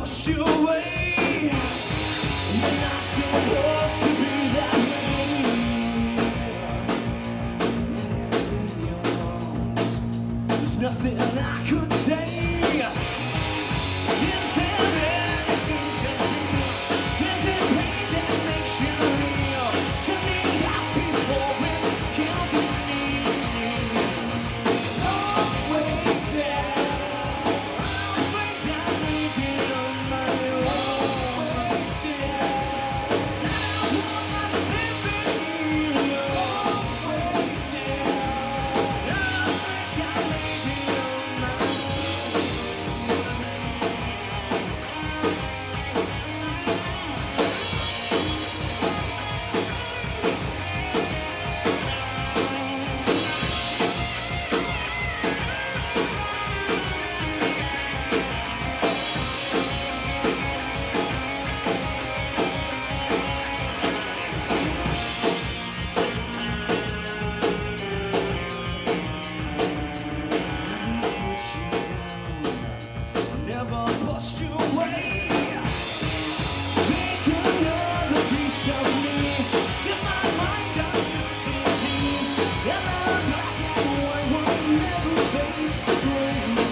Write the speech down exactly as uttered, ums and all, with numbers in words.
push you away. You're not supposed to be that way. In your arms, there's nothing I could say. Is there anything to feel? Is it pain that makes you real? Can be happy for it, kills me. Pushed you away. Take another piece of me. Get my mind on your disease. And the black and white one never fades to gray.